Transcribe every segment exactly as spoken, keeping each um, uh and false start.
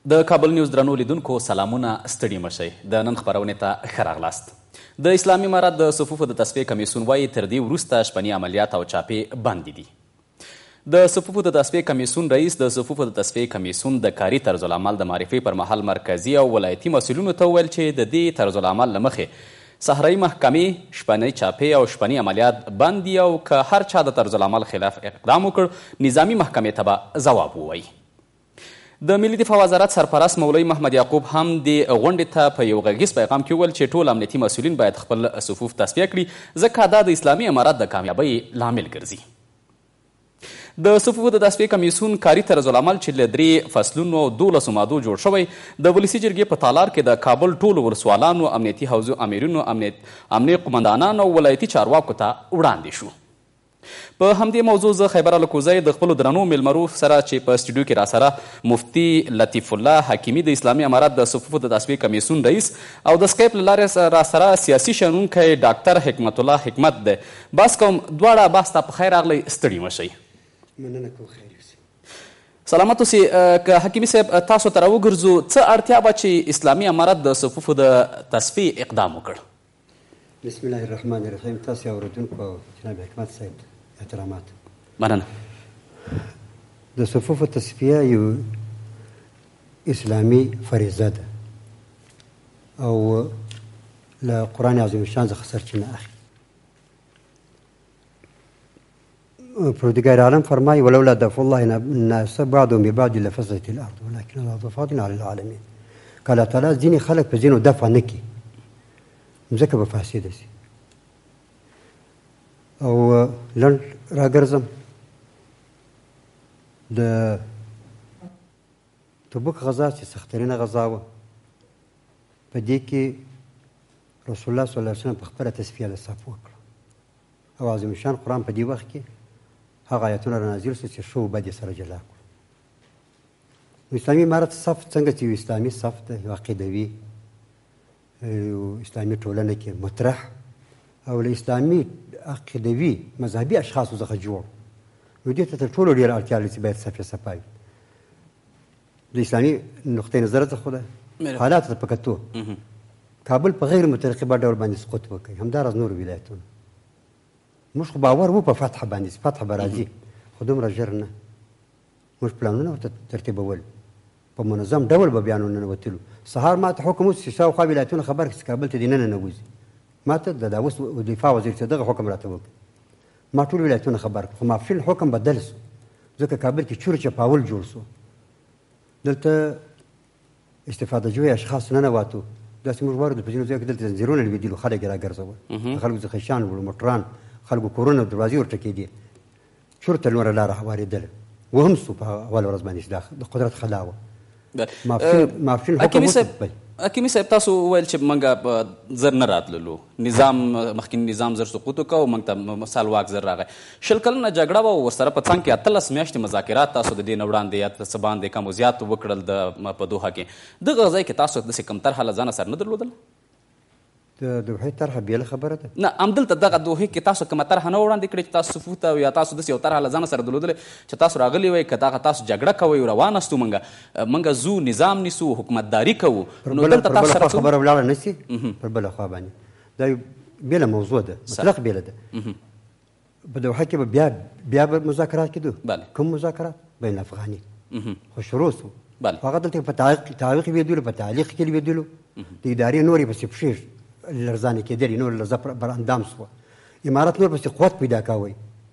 د کابل نیوز درنو لیدونکو سلامونه، ستړي مشئ. د نن خپرونې ته ښه راغلاست. د اسلامي امارت د صفوفو د تصفیې کمیسیون وایي تر دې وروسته شپني عملیات او چاپې بندې دي. د صفوفو د تصفیې کمیسیون رئیس د صفوفو د تصفیې کمیسیون د کاري طرز العمل د معرفي پر مهال مرکزي او ولایتي مسؤلینو ته وویل چې د دې طرز العمل له مخې صحرایي محکمې شپنۍ چاپې او شپني عملیات بند دي او که هر چا د طرز العمل خلاف اقدام وکړ نظامي محکمې ته به ځواب ووایي. د ملي دفاع وزارت سرپرست مولوي محمد یعقوب هم د غونډې ته په یو غږیز پیغام کې وویل چې ټول امنیتي مسؤلین باید خپل صفوف تصفیه کړي ځکه دا د اسلامي امارت د کامیابۍ لامل ګرځي. د صفوفو د تصفیې کمیسیون کاري طرز العمل چې له درې فصلونو او دولسو مادو جوړ شوی د ولسي جرګې په تالار کې د کابل ټولو ولسوالانو، امنیتي حوزو امیرینو، امنیه قمندانانو او ولایتي چارواکو ته وړاندې شو. په همدې موضوع زه خیبر الکوزی د خپلو درنو میلمرو سره چې په سټوډیو کې راسره مفتي لطیف الله حکیمي د اسلامي امارت د صفوفو د تصفیې کمیسیون رئیس او د سکایپ له لارې راسره سیاسي شنونکی ډاکټر حکمت الله حکمت دی. بس کوم دواړه بحث ته په خیر راغلی، ستړي مشئ. مننه کوم، خیر اوسئ. سلامت اوسئ. که حکیمي صاحب تاسو ته راوګرځو، څه اړتیا به چې اسلامي امارت د صفوفو د تصفیې اقدام وکړ؟ بسم الله الرحمن الرحیم. تاسو اورېدونکو او جناب حکمت صاحب احترامات. مننه. د صفوفو تصفیه یو اسلامي فریضه ده او له قرآن عظیم الشان څخه سرچینه اخلي. پروردګار عالم فرمایي ولولا دفع الله الناس بعضهم ببعض لفسدت الارض ولكن الله ذو فضل على العالمین. که الله تعالی ځینې خلک په ځینو دفع نه کړي مځکه به فاسده شي. او لنډ راګرځم، د تبوک غزا چې سخترینه غزا وه، په دې کې رسول الله صلی الله علیه وسلم په خپله تصفیه د صف وکړه او عظیم الشان قرآن په دې وخت کې هغه آیتونه رانازل شو چې ښه و بد یې سره جلا کړو. اسلامي امارت صف څنګه چې یو اسلامي صف ده، یو عقیدوي یو اسلامي ټولنه کې مطرح او له اسلامي عقیدوي مذهبي اشخاصو څخه جوړ، نو دې ته تر ټولو ډېره اړتیا لري چې باید صفې صفا وي. د اسلامي نقطې نظر څخه ده حالاتو ته په کتو کابل په غیر مترقبه ډول باندې سقوط وکړي، همداراز نور ولایتونه. موږ خو باور وو په فتح باندې، فتح به راځي، خو دومره ژر نه. موږ پلانونه ورته ترتیبول، په منظم ډول به بیا ننوتلو. سهار ما ته حکم وشو چې شاوخوا ولایتونه خبر کړي چې کابل ته دې نه ننوځي. ما ته د اوس دفاع وزیر چې دغه حکم راته وکړ، ما ټول ولایتونه خبر کړ، خو مافیل حکم بدل سو ځکه کابل کې چور چپاول جوړ سو. دلته استفاده جوی اشخاص ننواتو، داسې موږ وارو د په ځینو ځایو کې دلته زنځیرونه لوېدلي، خلک یې راګرځول، د خلکو څخه شیان وړو، موټران، خلکو کورونه دروازې ورټکېدې، چور ته نوره لاره هوارېدله. وهم سو په اوله ورځ باندې چې د قدرت خلا وه. مافیل حکم وکړ. حکیمي صاحب تاسو وویل چې موږ زر نه راتللو، نظام مخکینی نظام زر سقوط وکړ او موږ ته مثال واک زر راغی. شل کلنه جګړه وه، ورسره په څنګ کې اتلس میاشتې مذاکرات تاسو د دې نه وړاندې یا څه باندې کم و زیات وکړل د په دوحه کې. دغه ځای کې تاسو داسې کوم طرحه له ځانه سره نه درلودله؟ د دوحې طرحه بېله خبره ده. نه، همدلته دغه دوحې کې تاسو کومه طرحه نه وړاندې کړې چې تاسو صفوف ته یا تاسو داسې یو طرحه له ځانه سره درلودلې چې تاسو راغلي وئ که دغه تاسو جګړه کوئ روانه ستو موږ موږ ځو نظام نیسو حکومتداري کوو، نو دلته تاسو سره خبره ولاړه نه شي پر بله خوا باندې. دا یو بېله موضوع ده، مطلق بېله ده. په دوحه کې به بیا بیا به مذاکرات کېدو. کوم مذاکرات؟ بین الافغاني. خو شروع سو. هغه دلته په تعلیق لوېدلو، په تعلیق کې لوېدلو، د ادارې نورې پسې پښې لرزانې کېدلې، نور لرزه بر اندام سوه. امارت نور پسې قوت پیدا کوئ.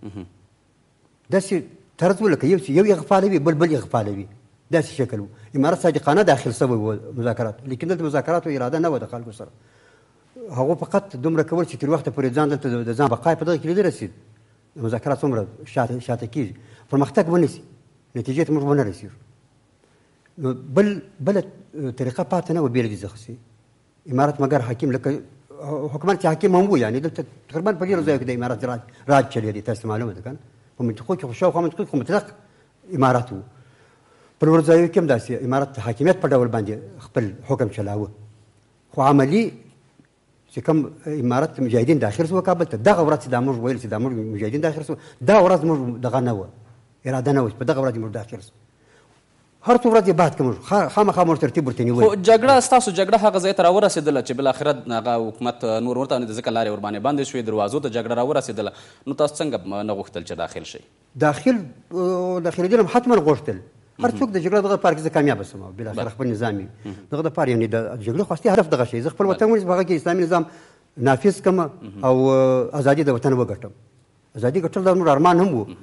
داسې طرز و لکه یو یو اغفالوي بل بل اغفالوي، داسې شکل و. امارت صادقانه داخل سوی و مذاکرات، لیکن دلته مذاکراتو اراده نه وه د خلکو سره. هغو فقط دومره کول چې تر وخته پورې ځان دلته د ځان بقای په دغه کې لیده رسېد. مذاکرات څومره شاته شاته کېږي، پرمختګ ونه شي، نتیجې ته موږ ونه رسېږو. نو بل بله طریقه پاتې نه وه بېله دې څخه. امارت مګر حاکم لکه حکومت چې حاکم هم و، یعنې دلته تقریبا په ډېرو ځایو کې د امارت راج راج چلېدی، تاسو معلومه ده که نه. په منطقو کې خو شاوخوا منطقو کې مطلق امارت و. په نورو ځایو کې هم داسې امارت حاکمیت په ډول باندې خپل حکم چلاوه، خو عملي چې کوم امارت مجاهدین داخل شو کابل ته، دغه ورځ چې دا موږ ویل چې دا موږ مجاهدین داخل شو، دا ورځ موږ دغه نه وه، اراده نه وه چې په دغه ورځ موږ داخل شو. هر څو ورځې بعد کوم خامخا موږ ترتیب ورته نیولی. خو جګړه ستاسو جګړه هغه ځای ته راورسېدله چې بالاخره هغه حکومت نور ورته د ځکه لارې ورباندې بندې شوې، دروازو ته جګړه راورسېدله، نو تاسو څنګه نه غوښتل چې داخل شئ؟ داخل داخلېدل هم حتما غوښتل. هر څوک د جګړه دغه پاره کې زه کامیابه شم او بالاخره خپل نظام یې دغه دپاره یعنې د جګړې خو اصلي هدف دغه شی، زه خپل وطن ونیسم، هغه کې اسلامي نظام نافظ کړم او ازادي د وطن وګټم. ازادي ګټل دا نور ارمان هم و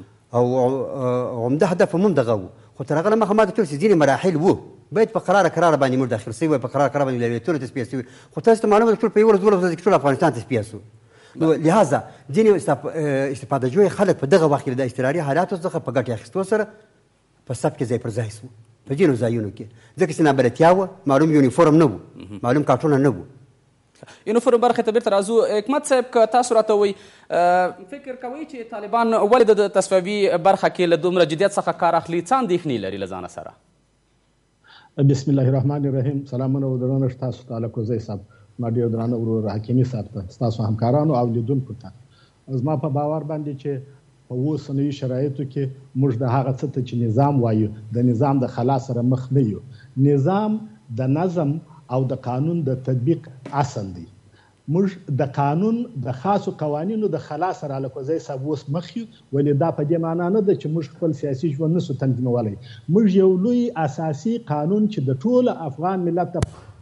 او عمده هدف هم دغه و، خو تر هغه نه مخه ما ته چې ځینې مراحل وو باید په قراره قراره باندې موږ داخل سوي وای، په قراره قراره باندې ولایتونو تصفیه سوي، خو تاسو ته معلومه ده ټول په یولس دولس ورځو کې ټول افغانستان تصفیه سو. نو لهذا ځینې استفاده جوی خلک په دغه وخت کې د اضطراري حالاتو څخه په ګټې اخیستو سره په صف کې ځای پر ځای سو په ځینو ځایونو کې، ځکه چې نابلدتیا وه، معلوم یونیفورم نه و، معلوم کارټونه نه و. یونیفورم برخې ته بیرته راځو. حکمت صاحب که تاسو راته وایي فکر کوئ چې طالبان ولې د تصفیوي برخه کې له دومره جدیت څخه کار اخلي، څه اندېښنې لري له ځانه سره؟ بسم الله الرحمن الرحیم. سلامونه او درنښت تاسو ته الکوزی صاحب، ما ډېر درانه ورور حکیمي صاحب ته، ستاسو همکارانو او لیدونکو ته. زما په باور باندې چې په اوسنیو شرایطو کې موږ د هغه څه ته چې نظام وایو د نظام د خلا سره مخ نه یو. نظام د نظم او د قانون د تطبیق اصل دی. موږ د قانون د خاصو قوانینو د خلا سره الکوزی صاحب اوس مخ یو، ولې دا په دې معنا نه ده چې موږ خپل سیاسي ژوند نسو تنظیمولی. موږ یو لوی اساسي قانون چې د ټول افغان ملت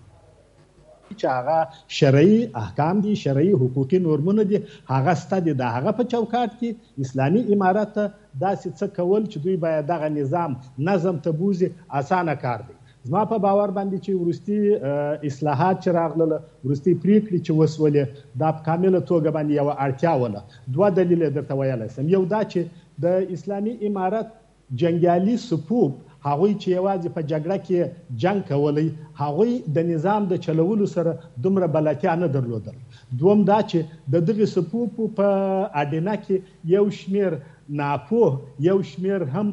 چې هغه شرعي احکام دي، شرعي حقوقي نورمونه دي، هغه سته دي. د هغه په چوکاټ کې اسلامي امارت ته داسې څه کول چې دوی باید دغه نظام نظم ته بوزي اسانه کار دی. زما په باور باندې چې وروستي اصلاحات چې راغلله، وروستي پریکړې چې وسولې، دا په کامله توګه باندې یوه اړتیا وله. دوه دلیل یې درته ویلی سم. یو دا چې د اسلامي امارت جنګیالي صفوف هغوی چې یوازې په جګړه کې جنګ کولی، هغوی د نظام د چلولو سره دومره بلدتیا نه درلودل. دوم دا چې د دغې صفوفو په اډینه کې یو شمېر ناپوه، یو شمېر هم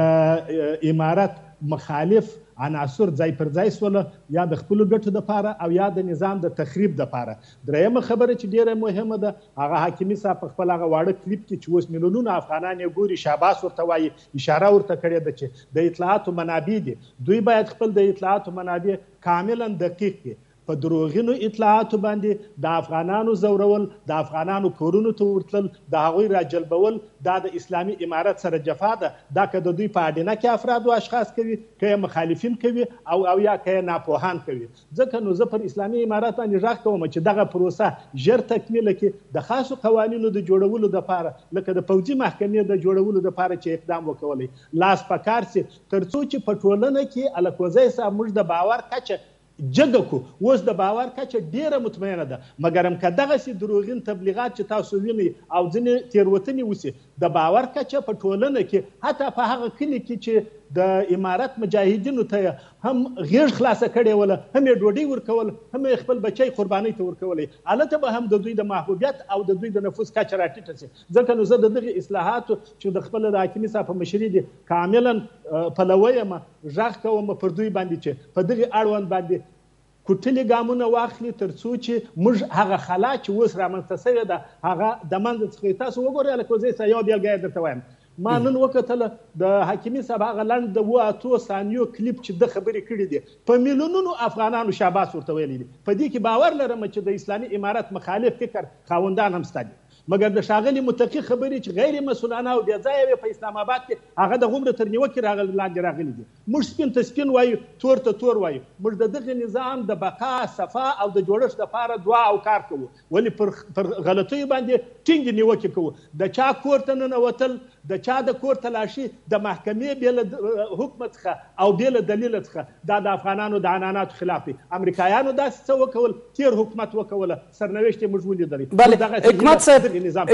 د امارت مخالف عناصر ځای پر ځای سوله، یا د خپلو ګټو دپاره او یا د نظام د تخریب دپاره. درېیمه خبره چې ډېره مهمه ده، هغه حاکمي صاحب په خپل هغه واړه کلیپ کې چې اوس میلیونونه افغانان یې ګوري شاباس ورته وایي، اشاره ورته کړې ده چې د اطلاعاتو منابع دي، دوی باید خپل د اطلاعاتو منابع کاملا دقیق کړي. په دروغینو اطلاعاتو باندې د افغانانو زورول، د افغانانو کورونو ته ورتلل، د هغوی راجلبول، دا د اسلامي امارت سره جفا ده. دا که د دوی په اډینه کې افراد او اشخاص کوي، که یې مخالفین کوي او او یا که یې ناپوهان کوي. ځکه نو زه پر اسلامي امارت باندې غږ کوم چې دغه پروسه ژر تکمیله کړي، د خاصو قوانینو د جوړولو دپاره، لکه د پوځي محکمې د جوړولو دپاره چې اقدام وکولی، لاس په کار سي، تر څو چې په ټولنه کې الکوزی صاحب موږ د باور کچه جګه کو. اوس د باور کچه ډیره مطمئنه ده، مګر هم که دغسې دروغین تبلیغات چې تاسو وینئ او ځینې تېروتنې وسي، د باور کچه په ټولنه کې حتی په هغه کلي کې چې د امارت مجاهدینو ته هم غېږ خلاصه کړې وله، هم یې ډوډۍ ورکول، هم یې خپل بچی قربانۍ ته ورکولی، هلته به هم د دوی د محبوبیت او د دوی د نفوذ کچه راټیټه سي. ځکه نو زه د دغې اصلاحاتو چې د خپله د حاکمي صاحب په مشري دي کاملا پلوی یم، غږ کوم پر دوی باندې چې په دغې اړوند باندې کوټلي ګامونه واخلي، تر څو چې موږ هغه خلا چې اوس رامنځته شوې ده هغه د منځه څخه. تاسو وګورئ الکوزی صاحب، یوه بیلګه یې درته وایم. ما نن وکتله د حکیمي صاحب هغه لنډ د اوه اتو ثانیو کلیپ چې ده خبرې کړي دي، په میلیونونو افغانانو شاباس ورته ویلی دي. په دې کې باور لرم چې د اسلامي امارت مخالف فکر خاوندان هم شته دي، مګر د ښاغلي متقي خبرې چې غیر مسؤلانه او بې ځایه وي په اسلام آباد کې، هغه د غومره تر نیوکې راغلي لاندې راغلي دي. موږ سپین ته سپین وایو، تور ته تور وایو. موږ د دغه نظام د بقا، صفا او د جوړښت دپاره دعا او کار کوو، ولې پر غلطیو باندې ټینګې نیوکې کوو. د چا کور ته ننوتل، د چا د کور تلاشي د محکمې بې له حکمه څخه او بې له دلیله څخه، دا د افغانانو د عنعناتو خلاف دی. امریکایانو داسې څه وکول، تیر حکومت وکوله، سرنوشت یې موږ ولیدلی. بله حکمت صاحب،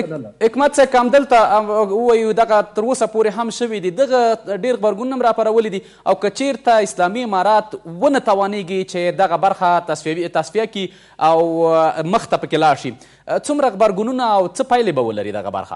حکمت صاحب که همدلته ووایو دغه تر اوسه پورې هم شوي دي، دغه ډېر غبرګونونه هم راپارولي دي، او که چېرته اسلامي امارات ونه توانېږي چې دغه برخه تصفیه کړي او مخ ته پکې لاړ شي، څومره غبرګونونه او څه پایلې به ولري دغه برخه؟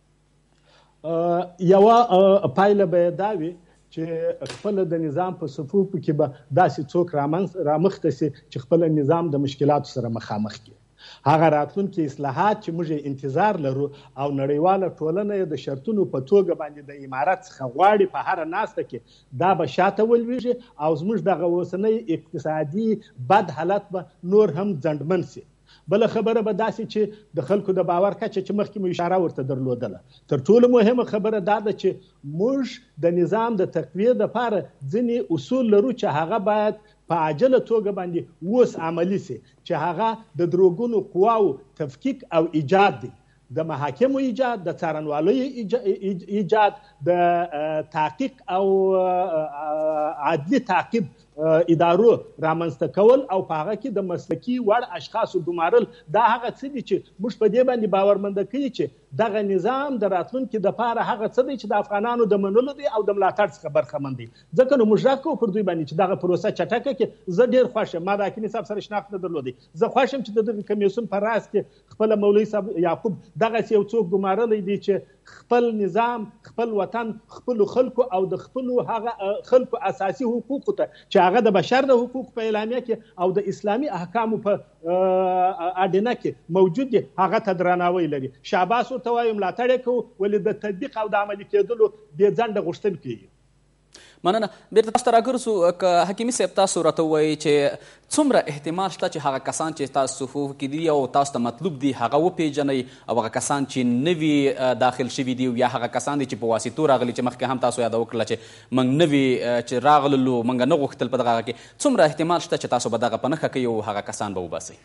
یوه پایله به یې دا وي چې خپله د نظام په صفوفو کې به داسې څوک رامخته سي چې خپله نظام د مشکلاتو سره مخامخ کړي. هغه راتلونکي اصلاحات چې موږ انتظار لرو او نړیواله ټولنه یې د شرطونو په توګه باندې د امارت څخه غواړي په هره ناسته کې دا به شاته ولویږي او زموږ دغه اوسنی اقتصادي بد حالت به نور هم ځنډمن سي. بله خبره به داسې چې د خلکو د باور کچه چې مخکې مو اشاره ورته درلودله، تر ټولو مهمه خبره دا ده چې موږ د نظام د تقویې دپاره ځینې اصول لرو چې هغه باید په عاجله توګه باندې اوس عملي سي، چې هغه د دروغونو قواو تفکیک او ایجاد دی، د محاکمو ایجاد، د څارنوالۍ ایجاد، د تحقیق او عدلي تعقیب ادارو رامنځته کول او په هغه کې د مسلکي وړ اشخاصو ګمارل. دا هغه څه دي چې موږ په دې باندې باورمنده کوي چې دغه نظام د راتلونکي دپاره هغه څه دی چې د افغانانو د منلو دی او د ملاتړ څخه برخمن دی. ځکه نو موږ غږ کوو پر دوی باندې چې دغه پروسه چټکه کړي. زه ډېر خوښ یم، ما د حکیمي صاحب سره شناخت نه درلودی، زه خوښ یم چې د دغه کمیسیون په راس کې خپله مولوي صاحب یعقوب دغسې یو څوک ګمارلی دی چې خپل نظام، خپل وطن، خپلو خلکو او د خپلو هغه خلکو اساسي حقوقو ته چې هغه د بشر د حقوق په اعلامیه کې او د اسلامي احکامو په اډینه کې موجود دي، هغه ته درناوی لري. شاباس ورته وایو، ملاتړ یې کوو، ولې د تطبیق او د عملي کېدلو بې ځنډه غوښتونکي یو. مننه. بیرته تاسو ته راګرځو. که حکیمي صاحب تاسو راته ووایي چې څومره احتمال شته چې هغه کسان چې تاسو صفوف کې دي او تاسو ته مطلوب دي هغه وپېژنئ او هغه کسان چې نوي داخل شوي دي یا هغه کسان دي چې په واسطو راغلي چې مخکې هم تاسو یاده وکړله چې موږ نوي چې راغللو موږ نه غوښتل په دغه هغه کې، څومره احتمال شته چې تاسو به دغه په نښه کوئ او هغه کسان به وباسئ؟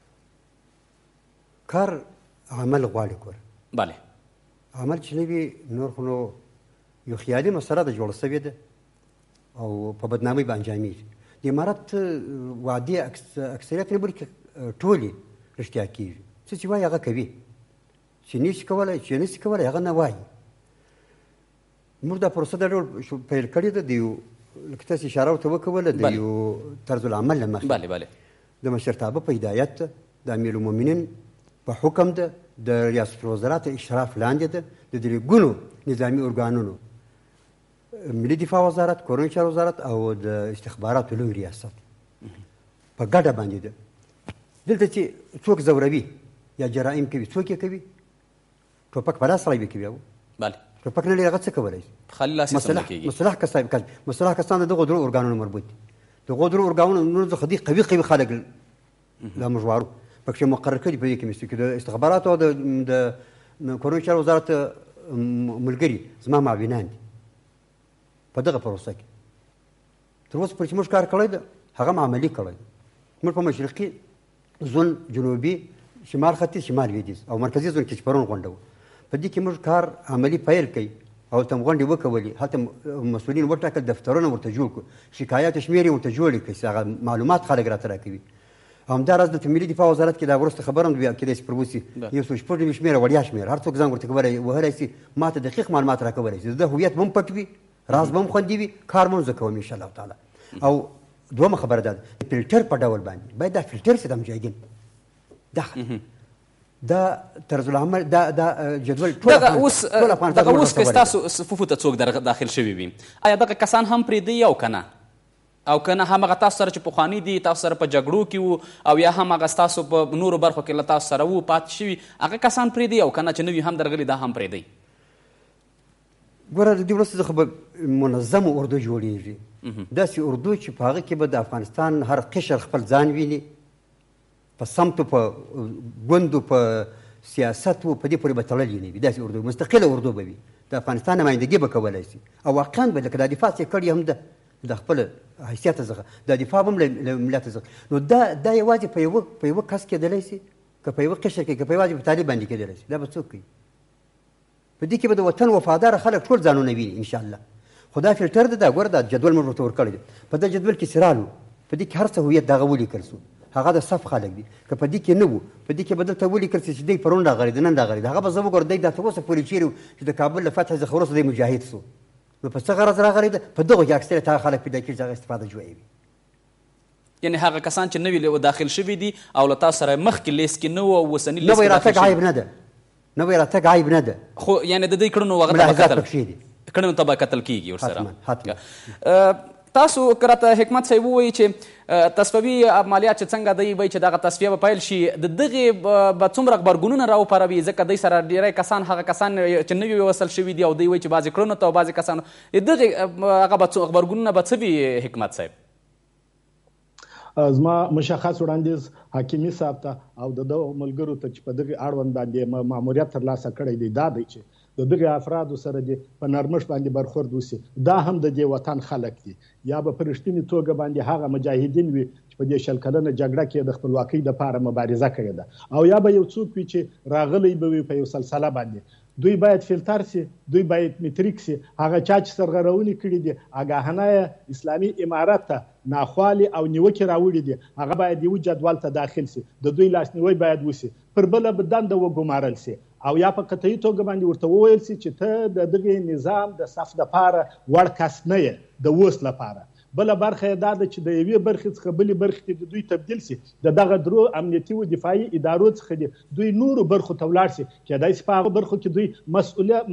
کار عمل غواړي. کور بله، عمل چې نه وي نور خو نو یو خیالي مسله ده جوړه سوې ده او په بدنامۍ به انجامېږي. د امارت وعدې اکثریت خبرې کې ټولې رښتیا کېږي، څه چې وایي هغه کوي، چې نشي کولی چې نشي کولی هغه نه وایي. موږ دا پروسه دا ډول پیل کړې ده د یو لکه تاسې اشاره ورته وکوله د یو طرز العمل له مخې. بله بله. د مشرتابه په هدایت ده، د امیر المؤمنین په حکم ده، د ریاست الوزرا تر اشراف لاندې ده، د درې ګونو نظامي ارګانونو، ملي دفاع وزارت، کورني چارو وزارت او د استخباراتو لوی ریاست په ګډه باندې ده. دلته چې څوک زوروي یا جرایم کوي، څوک یې کوي؟ ټوپک په لاس سړی به کوي. بله، ټوپک نه لري هغه څه کولی شي؟ خالي لاسي څه نه کېږي. مصلح کسان مصلح کسان د دغو درو ارګانونو مربوط دي. دغو درو ارګانونو څخه دي قوي قوي خلک لا موږ وارو پکې مقرر کړي په دې کمیسیون کې د استخباراتو او د کورني چارو وزارت ملګري زما معاونان دي په دغه پروسه کې. تر اوسه پورې چې موږ کار کړی ده هغه عملي کړی ده. موږ په مشرقي زون، جنوبي، شمال ختیځ، شمال لویدیځ او مرکزي زون کې چې پرون غونډه وه، په دې کې موږ کار عملي پیل کوي او ته غونډې وکولې، هلته مسؤلین وټاکل، دفترونه ورته جوړ کړو، شکایات شمېرې ورته جوړې کړي چې هغه معلومات خلک راته راکوي. همداراز دلته ملي دفاع وزارت کې دا وروسته خبره هم کېدای شي پر وسي یو څو شپږ نوي شمېره وړیا شمېره، هر څوک زنګ ورته کولی وهلی شي، ما ته دقیق معلومات راکولی شي، د هویت به هم پټ وي، راز به هم خوندي وي، کار به هم زه کوم انشاءالله تعالی. او دومه خبره ده فلټر په ډول باندې باید دا فلټر شي د مجاهدین، دا دا طرز العمل، دا دا جدول دغه اوس دغه اوس که ستاسو صفوفو ته څوک داخل شوي وي، آیا دغه کسان هم پرېږدئ او که نه؟ او که نه همغه تاسو سره چې پخواني دي تاسو سره په جګړو کې وو او یا هم هغه ستاسو په نورو برخو کې له تاسو سره وو پاتې شوي، هغه کسان پرېږدئ او که نه چې نوي هم درغلي دا هم پرېږدئ؟ ګوره د دې وروسته څخه به منظم اردو جوړېږي، داسې اردو چې په هغه کې به د افغانستان هر قشر خپل ځان ویني، په سمتو، په ګوندو، په سیاست و په دې پورې به تړلي نه وي. داسې اردو مستقله اردو به وي، د افغانستان نمایندګي به کولی شي او واقعا به لکه دا دفاع چې کړې هم ده د خپل حیثیت څخه، دا دفاع هم له ملت څخه، نو دا دا یوازې په یوه په یوه کس کېدلی شي، که په یوه قشر کې، که په یوازې په طالب باندې کېدلی شي، دا به څوک کوي؟ په دې کې به د وطن وفاداره خلک ټول ځانونه ویني انشاءالله. خو دا فلټر ده، دا ګوره دا جدول موږ ورته ورکړی دی، په دې جدول کې سرالو، په دې کې هر څه هویت د هغه ولیکل شو، هغه د صف خلک دي. که په دې کې نه وو، په دې کې به دلته ولیکل شي چې دی پرون راغلی د نن راغلی، هغه به زه وګورم دی دا تر اوسه پورې چیرې چې د کابل له فتح څخه وروسته دی مجاهد سو، نو په څه غرض راغلی ده؟ په دغو کې اکثریت هغه خلک پیدا کېږي چې هغه استفاده جوړوي. یعنې هغه کسان چې نوي داخل شوي دي او له تاسو سره مخکې لیست کې نه وو او اوسني لیست کې نوی راتګ عیب نه ده، نوی راتګ عیب نه ده، خو یعنې د دوی کړنو هغه ته به کتل کړنو ته به کتل کېږي ورسره. تاسو که راته حکمت صاحب ووایي چې تصفوي مالیات چې څنګه دی وایي چې دغه تصفیه به پیل شي د دغې به څومره غبرګونونه راوپاروي ځکه دوی سره ډېری کسان هغه کسان چې نوي وصل شوي دي او دوی وایي چې بعضې کړنو ته او بعضې کسانو دغې هغه به غبرګونونه به څه وي حکمت صاحب؟ زما مشخص وړاندیز حکیمي صاحب ته او د دغو ملګرو ته چې په دغې اړوند باندې ماموریت ترلاسه کړی دی دا دی چې د دغې افرادو سره دې په نرمښت باندې برخورد وسي. دا هم د دې وطن خلک دي، یا به په رښتینې توګه باندې هغه مجاهدین وي چې په دې شل کلنه جګړه کې د خپلواکۍ دپاره مبارزه کړې ده، او یا به یو څوک وي چې راغلی به وي په یو سلسله باندې. دوی باید فلتر سي، دوی باید متریک سي. هغه چا چې سرغړونې کړي دي آګاهانه اسلامي امارت ته ناخوالې او نیوکې راوړي دي، هغه باید یو جدول ته داخل سي، د دوی لاسنیوی باید وسي، پر بله به دنده وګمارل سي، او یا په قطعي توګه باندې ورته وویل سي چې ته د دغې نظام د صف دپاره وړ کس نه یې د اوس لپاره. بله برخه یې دا ده چې د یوې برخې څخه بلې برخې ته د دوی تبدیل سي، د دغه درو امنیتي و دفاعي ادارو څخه دي دوی نورو برخو ته ولاړ سي، کیدای سي په هغه برخو کې دوی مسؤلیت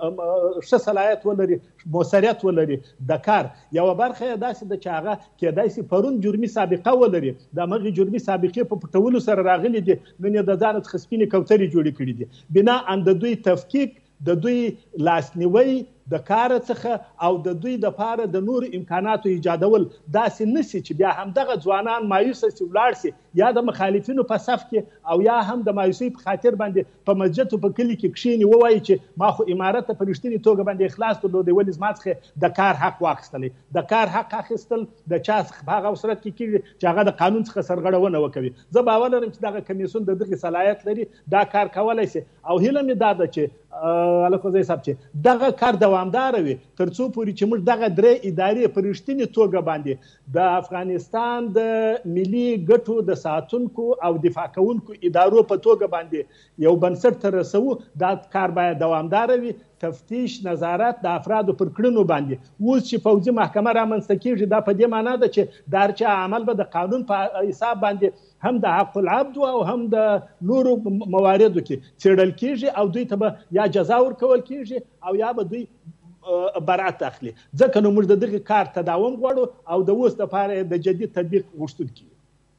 ښه صلاحیت ولري، موثریت ولري د کار. یوه برخه یې داسې ده چې هغه کیدای سي پرون جرمي سابقه ولري، د همغې جرمي سابقې په پټولو سره راغلي دي، نن یې د ځانه څخه سپینې کوترې جوړې کړي دي. بنا ان د دوی تفکیک، د دوی لاسنیوی د کار څخه او د دوی دپاره د نورو امکاناتو ایجادول داسې نسي چې بیا همدغه ځوانان مایوسه سي ولاړ سي، یا د مخالفینو په صف کې او یا هم د مایوسۍ په خاطر باندې په مسجد او په کلي کې کښېني ووایي چې ما خو امارت ته په رښتینې توګه باندې اخلاص درلودی، ولې زما څخه د کار حق واخیستلی. د کار حق اخیستل د چا څخه په هغه صورت کې کېږي چې هغه د قانون څخه سرغړونه وکوي. زه باور لرم چې دغه کمیسیون د دغې صلاحیت لري، دا کار کولی سي، او هیله مې دا ده چې الکوزی صاحب چې دغه کار دوامداره وي تر څو پورې چې موږ دغه درې ادارې په رښتینې توګه باندې د افغانستان د ملي ګټو د ساتونکو او دفاع کوونکو ادارو په توګه باندې یو بنسټ ته رسوو. دا کار باید دوامداره وي. تفتیش، نظارت د افرادو پر کړنو باندې اوس چې پوځي محکمه رامنځته کېږي، دا په دې معنا ده چې د هر چا عمل به د قانون په حساب باندې هم د حق العبد او هم د نورو مواردو کې څېړل کېږي، او دوی ته به یا جزا ورکول کېږي او یا به دوی برات اخلي. ځکه نو موږ د دغې کار تداوم غواړو او د اوس دپاره د جدید تطبیق غوښتونکي.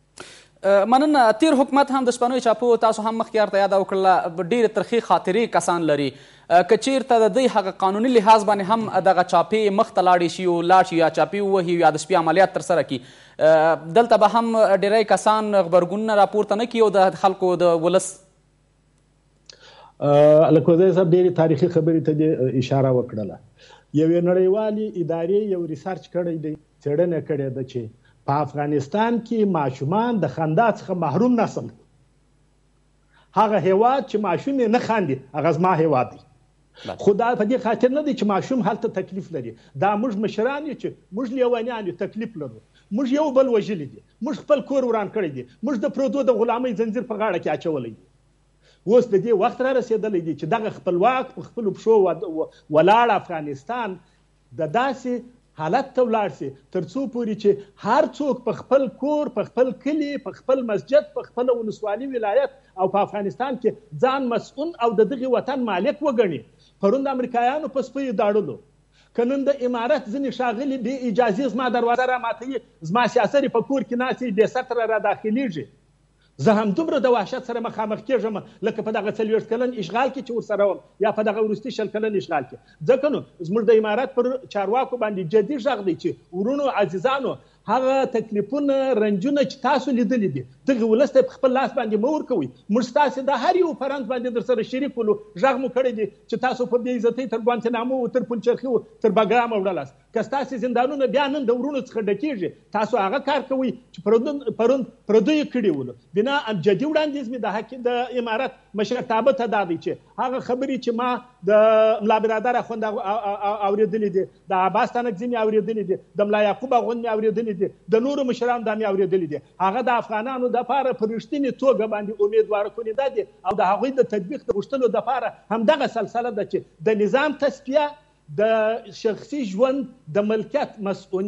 مننه. تیر حکومت هم د شپنیو چاپو تاسو هم مخکې ورته یاده وکړله ډېرې ترخې خاطرې کسان لري، که چیرته د دوی هغه قانوني لحاظ باندې هم دغه چاپې مخ ته لاړې شي او لاړ شي یا چاپې ووهي یا د شپې عملیات ترسره کړي، دلته به هم ډېری کسان غبرګونونه راپورته نه کړي او د خلکو د ولس. الکوزی صاحب ډېرې تاریخي خبرې ته دې اشاره وکړله. یوې نړیوالې ادارې یو ریسرچ کړی دی، څېړنه کړې ده چې په افغانستان کې ماشومان د خندا څخه محروم نسل. هغه هیواد چې ماشوم یې نه خاندي هغه زما هیواد دی. خو دا په دې خاطر نه دی چې ماشوم هلته تکلیف لري، دا موږ مشران یو چې موږ لیونیان یو، تکلیف لرو، موږ یو بل وژلي دي، موږ خپل کور وران کړی دی، موږ د پردو د غلامۍ زنځیر په غاړه کې اچولی دی. اوس د دې وخت را رسېدلی دی چې دغه خپلواک په خپلو پښو ولاړ افغانستان د داسې حالت ته ولاړ سي تر څو پورې چې هر څوک په خپل کور، په خپل کلي، په خپل مسجد، په خپل ولسوالي ولایت او په افغانستان کې ځان مسؤل او د دغې وطن مالک وګڼي. پرون د امریکایانو په سپیو داړلو، که نن د امارت ځینې ښاغلي بې اجازې زما دروازه را ماتوي، زما سیاسرې په کور کې ناستې بې سطره را داخلېږي، زه هم دومره د وحشت سره مخامخ کېږم لکه په دغه څلوېښت کلن اشغال کې چې ورسره وم یا په دغه وروستي شل کلن اشغال کې. ځکه نو زموږ د امارت پر چارواکو باندې جدي غږ دی چې ورونو عزیزانو هغه تکلیفونه رنجونه چې تاسو لیدلي دي دغه ولس ته په خپل لاس باندې مه ورکوئ. موږ ستاسې د هر یو فرهنګ باندې در سره شریک ولو، غږ مو کړی دی چې تاسو په بې عزتۍ تر ګوانتنامو و تر پلچرخي و تر بګرامه وړلاست. که ستاسې زندانونه بیا نن د ورونو څخه ډکېږي تاسو هغه کار کوئ چې پرون پرون پردیو کړي ولو. بنا جدي وړاندیز مې د حق د امارت مشرتابه ته دا دی چې هغه خبرې چې ما د ملا برادر اخوند اورېدلې دي، د عباس تانکزي مې اورېدلې دي، د ملا یعقوب اخوند مې اورېدلې دي، د نورو مشرانو دا مې اورېدلې دي، هغه د افغانانو دپاره په رښتینې توګه باندې امیدواره کننده دي او د هغوی د تطبیق د غوښتلو دپاره همدغه سلسله ده چې د نظام تصفیه، د شخصي ژوند د ملکیت مسؤلیت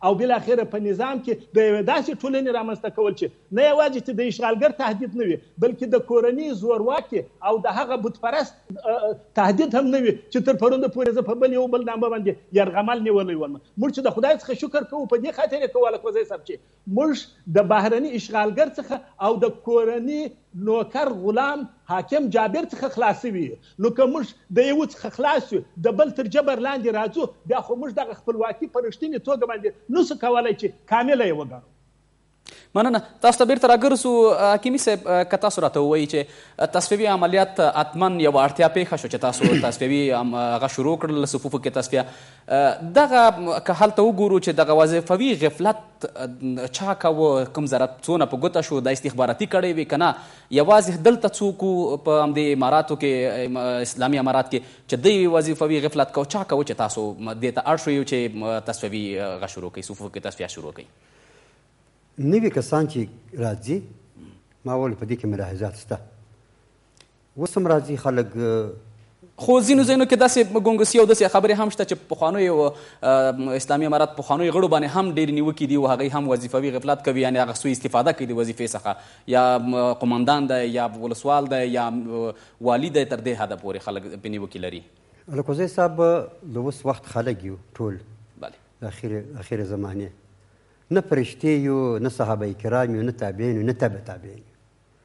او بالاخره په نظام کې د یوې داسې ټولنې رامنځته کول چې نه یوازې چې د اشغالګر تهدید نه وي بلکې د کورني زورواکي او د هغه بتپرست تهدید هم نه وي چې تر پرون پورې زه په بل یو بل نامه باندې یرغمل نیولی وم. موږ چې د خدای څخه شکر کوو په دې خاطر یې کوو الکوزی صاحب چې موږ د بهرني اشغالګر څخه او د کورني نوکر غلام حاکم جابر څخه خلاص وي. نو که موږ د یو څخه خلاص یو د بل تر جبر لاندې راځو بیا خو موږ دغه خپلواکي په رښتینې توګه باندې نسو کولی چې کامله یې وګڼو. مننه. تاسو ته بیرته راګرځو حکیمي صاحب، که تاسو راته ووایي چې تصفیوي عملیات حتمن یوه اړتیا پیښه شو چې تاسو تصفیوي هغه شروع کړل صفوفو کې تصفیه، دغه که هلته وګورو چې دغه وظیفوي غفلت چا کوه، کوم ضرر څونه په ګوته شو، د استخباراتي کړی وي که نه یوازې دلته څوک په همدې اماراتو کې اسلامي امارات کې چې دوی وظیفوي غفلت کو چا کوه چې تاسو دې ته اړ شوي چې تصفیوي هغه شروع کوي، صفوفو کې تصفیه شروع کوي؟ نوي کسان چې راځي ما وویل په دې کې ملاحظات شته. اوس هم راځي خلک، خو ځینو ځایونو کې داسې ګونګسي او داسې خبرې هم شته چې پخوانیو اسلامي امارات پخوانیو غړو باندې هم ډېرې نیوکې دي او هغوی هم وظیفوي غفلت کوي، یعنې هغه سوء استفاده کوي د وظیفې څخه، یا قماندان دی یا ولسوال دی یا والي دی، تر دې حده پورې خلک پې نیوکې لري. الکوزی صاحب د اوس وخت خلک یو ټول بله د اخر زمانې، نه فرشتې یو، نه صحابه کرام یو، نه تابعین یو، نه تبع تابعین یو.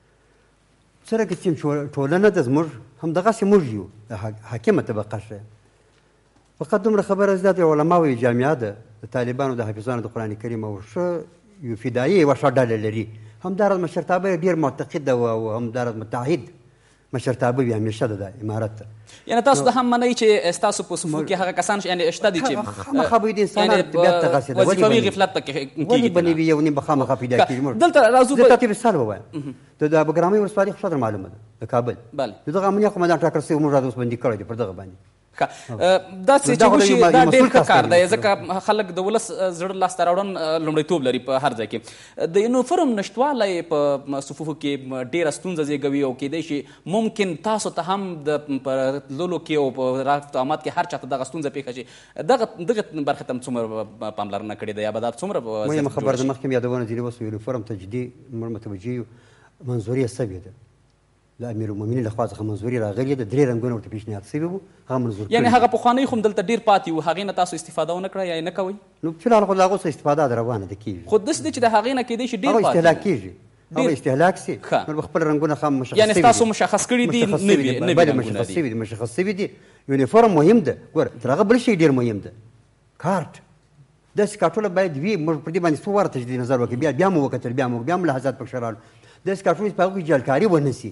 څرنګه چې ټولنه ده زموږ همدغسې موږ یو، د حاکمه طبقه ښه. فقط دومره خبره زده د علماو یو جامعه ده د طالبانو د حافظانو د قرآن کریم او ښه یو فدایي یوه ښه ډله لري. همداراز مشرتابه یې ډېر معتقد ده او همداراز متحد مشرتابه وي همیشه ده د امارت ته. یعنې تاسو د هم منئ چې ستاسو په صفو کې هغه کسان یعنې شته دي چې خامخا به د انسانانو طبیعت دغسې ده، وظیفوي غفلت پکې کېږي. ولې به نه وي یو نیم به خامخا پیدا کېږي. دلته راځو زه تاته مثال ووایم، د ابوګرامۍ ولسوالي خو ښه معلومه ده د کابل، بله د دغه امنیه قومندان ټاکل شوی موږ راته اوس بندي کړی دی پر دغه باندې. داسې چې وشي دا ډېر ښه کار دی، ځکه خلک د ولس زړه لاسته راوړن لومړیتوب لري په هر ځای کې. د یونیفورم نشتوالی په صفوفو کې ډېره ستونزه زیږوي او کیدای شي ممکن تاسو ته هم د په تللو کې او په رفت آمد کې هر چا ته دغه ستونزه پیښه شي. دغه دغه برخې ته هم څومره پاملرنه کړې ده یا به دا څومره مهمه خبره ده؟ مخکې مې یادونه ځینې اوس یونیفورم تجدید موږ متوجه یو، منظوري یې سوې ده د امیرالمؤمنین لخوا څخه منظوري راغلې ده، درې رنګونه ورته پیشنهاد شوي وو، هغه منظور کړي. یعنې هغه پخوانۍ خو هم دلته ډېر پاتې وو، هغې نه تاسو استفاده ونه کړه یا یې نه کوئ؟ نو فلحال خو د هغو څه استفاده ده روانه ده کېږي، خو داسې دی چې د هغې نه کیدای شي ډېر هغه پاتې استهلاک کېږي، هغه استهلاک سي نو به خپل رنګونه خام مشخص یعنې ستاسو مشخص کړي دي نوي نوي بله مشخص شوي دي مشخص شوي دي. یونیفورم مهم ده، ګوره تر هغه بل شی ډېر مهم ده، کارت. داسې کارټونه باید وي، موږ پر دې باندې څو واره تجدید نظر وکړو، بیا بیا مو وکتل، بیا مو بیا ملاحظات پکښې راغلل. داسې کارټونه چې په هغو کې جعلکاري ونه سي.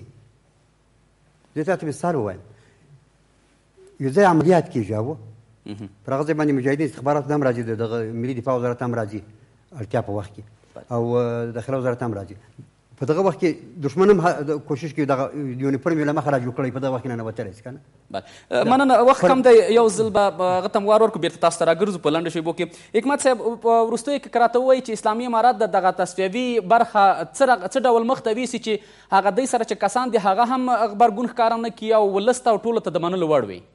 زه تاته مثال ووایم، یو ځای عملیات کېږي هغو پر هغه ځای باندې مجاهدین استخبارات هم راځي، دغه ملي دفاع وزارت هم راځي اړتیا په وخت کې، او داخله وزارت هم راځي. په دغه وخت کې دښمن هم کوشش کوي دغه یونیفورم یې له مخه را جوړ کړی، په دغه وخت کې ننوتلی شي که نه. مننه، وخت کم دی، یو ځل به هغه ته م وار ورکړو، بېرته تاسو ته راګرځو په لنډو شیبو کې. حکمت صاحب، په وروستیو کې که راته ووایي چې اسلامي امارات د دغه تصفیوي برخه څه ډول مخ ته ویسي چې هغه دوی سره چې کسان دي هغه هم غبرګون ښکاره نه کړي او ولس ته او ټولو ته د منلو وړ وي؟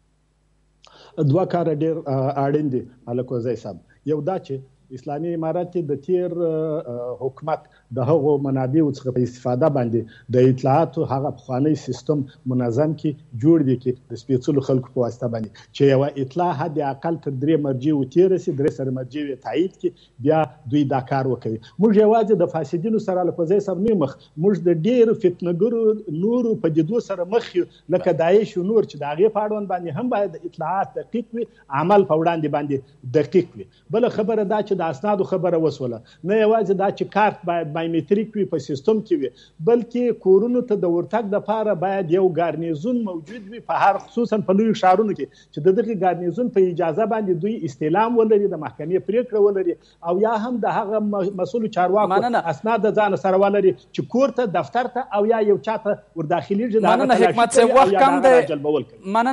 دوه کاره ډېر اړین دي الکوزی صاحب. یو دا چې اسلامي امارات د تیر حکومت د هغو منابعو څخه په استفاده باندې د اطلاعاتو هغه پخوانی سیستم منظم کړي، جوړ دي کړي د سپېڅلو خلکو په واسطه باندې، چې یوه اطلاع حد اقل تر درې مرجعو تېره سي، درې سره مرجع یې تایید کړي، بیا دوی دا کار وکوي. موږ یوازې د فاسدینو سره الکوزی صاحب نه مخ، موږ د ډېرو فتنهګرو نورو پدیدو سره مخ یو، لکه داعش او نور چې د هغې په اړوند باندې هم باید اطلاعات دقیق وي، عمل په وړاندې باندې دقیق وي. بله خبره دا چې د اسنادو خبره وسوله، نه یوازې دا چې کارت باید بایومتریک وي په سیستم کې وي، بلکې کورونو ته د ورتګ دپاره باید یو ګارنیزون موجود وي په هر، خصوصا په لویو ښارونو کې، چې د دغې ګارنیزون په اجازه باندې دوی استعلام ولري، د محکمې پرېکړه ولري، او یا هم د هغه مسؤلو چارواکو اسناد د ځانه سره ولري چې کور ته، دفتر ته، او یا یو چا ته ورداخلیږي د هغه تلاشي کوي او یا د هغه راجلبول کوي. مننه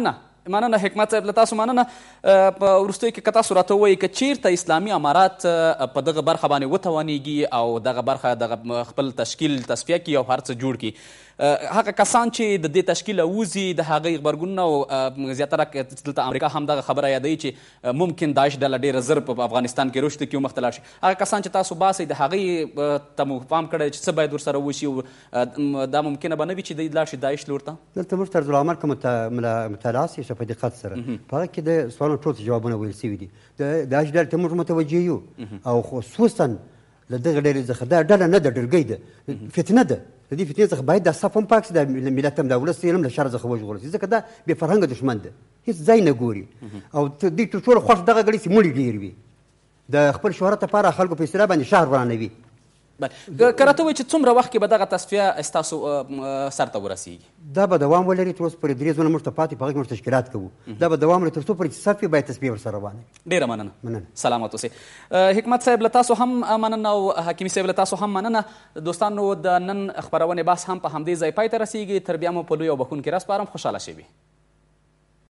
مننه حکمت صاحب له تاسو مننه. په وروستیو کې که تاسو راته ووایئ که چیرته اسلامي امارات په دغه برخه باندې وتوانیږي او دغه برخه دغه خپل تشکیل تصفیه کړي او هر څه جوړ کړي، هغه کسان چې د دې تشکیله وځي د هغوی غبرګونونه او زیاتره دلته امریکا هم دغه خبره یادوي چې ممکن داعش ډله ډېره زر په افغانستان کې رشد کړي او مخته لاړ شي، هغه کسان چې تاسو باسئ د هغوی ته مو پام کړی چې څه باید ورسره وشي او دا ممکنه به نه وي چې دوی لاړ شي داعش لور ته؟ دلته موږ طرزالعمل که مطالعه سي په دقت سره په هغه کې د سوالونو ټول جوابونه ویل سوي دي. د داعش ډلې ته موږ متوجه یو او خصوصا له دغه ډلې څخه دا ډله نه ده، ډلګۍ ده، فتنه ده. د دې فتنې څخه باید دا صف هم پاک سي، د ملت هم د ولس علم له شر څخه وژغورل سي، ځکه دا بې فرهنګه دښمن ده، هېڅ ځای نه ګوري او دوی تر ټولو خوښ دغه ګړي چې مړي ډېر وي، د خپل شهرت لپاره خلکو په اصطلاح باندې شهر ورانوي. که راته وایي چې څومره وخت کې به دغه تصفیه ستاسو سرته ورسیږي؟ دا به دوام ولري. تر اوسه پورې درې ځونه موږ ته پاتې، په هغه کې موږ تشکیلات کوو. دا به دوام لري تر څو پورې چې صف وي، باید تصفیه ورسره روانه وي. ډېره مننه. مننه. سلامت اوسئ. حکمت صاحب له تاسو هم مننه او حکیمي صاحب له تاسو هم مننه. دوستانو د نن خپرونې بحث هم په همدې ځای پای ته رسیږي. تر بیا مو په لوی او بخښونکي راز سپارم. خوشحاله شئ.